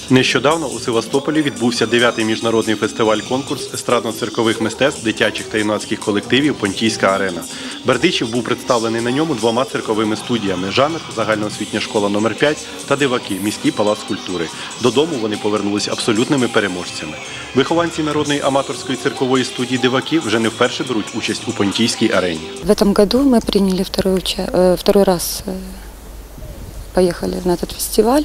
Нещодавно у Севастополі відбувся 9-й міжнародний фестиваль-конкурс естрадно-циркових мистецтв дитячих та юнацьких колективів «Понтійська арена». Бердичів був представлений на ньому двома цирковими студіями «Жанр» – загальноосвітня школа номер 5 та «Диваки» – міський палац культури. Додому вони повернулися абсолютними переможцями. Вихованці народної аматорської циркової студії «Диваки» вже не вперше беруть участь у «Понтійській арені». В этом году мы приняли второй раз, поехали на этот фестиваль.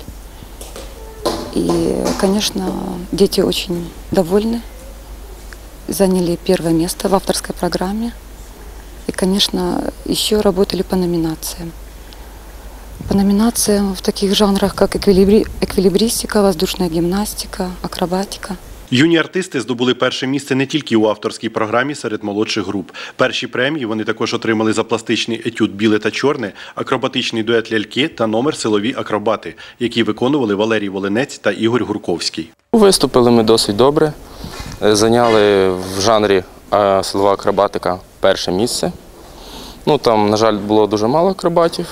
И, конечно, дети очень довольны, заняли первое место в авторской программе. И, конечно, еще работали по номинациям. По номинациям в таких жанрах, как эквилибристика, воздушная гимнастика, акробатика. Юні артисти здобули перше місце не тільки у авторській програмі серед молодших груп. Перші премії вони також отримали за пластичний етюд «Біле та чорне», акробатичний дует «Ляльки» та номер «Силові акробати», які виконували Валерій Волинець та Ігор Гурковський. Виступили ми досить добре, зайняли в жанрі силова акробатика перше місце. Там, на жаль, було дуже мало акробатів.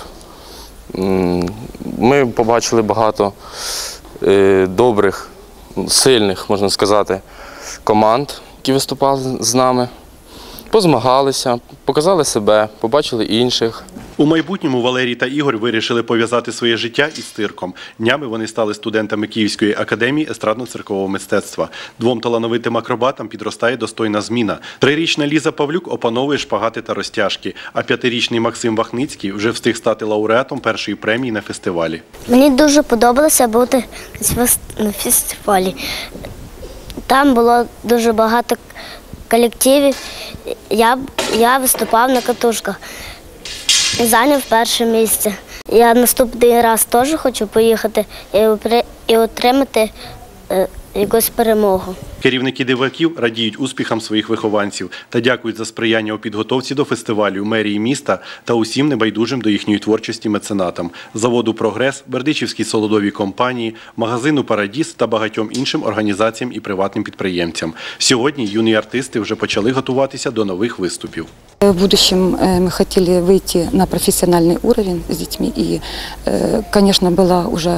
Ми побачили багато добрих, сильних, можна сказати, команд, які виступали з нами. Позмагалися, показали себе, побачили інших. У майбутньому Валерій та Ігор вирішили пов'язати своє життя із цирком. Днями вони стали студентами Київської академії естрадно-циркового мистецтва. Двом талановитим акробатам підростає достойна зміна. 3-річна Ліза Павлюк опановує шпагати та розтяжки, а 5-річний Максим Вахницький вже встиг стати лауреатом першої премії на фестивалі. Мені дуже подобалося бути на фестивалі. Там було дуже багато колективів. Я виступав на катушках і зайняв перше місце. Я наступний раз теж хочу поїхати і отримати якусь перемогу. Керівники «Диваків» радіють успіхам своїх вихованців та дякують за сприяння у підготовці до фестивалю мерії міста та усім небайдужим до їхньої творчості меценатам – заводу «Прогрес», Бердичівській солодовій компанії, магазину «Парадіс» та багатьом іншим організаціям і приватним підприємцям. Сьогодні юні артисти вже почали готуватися до нових виступів. В будущем мы хотели выйти на профессиональный уровень с детьми и, конечно, была уже,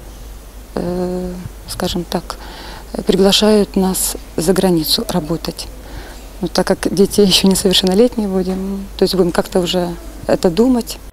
скажем так, приглашают нас за границу работать. Так как дети еще несовершеннолетние будем, то есть будем как-то уже это думать.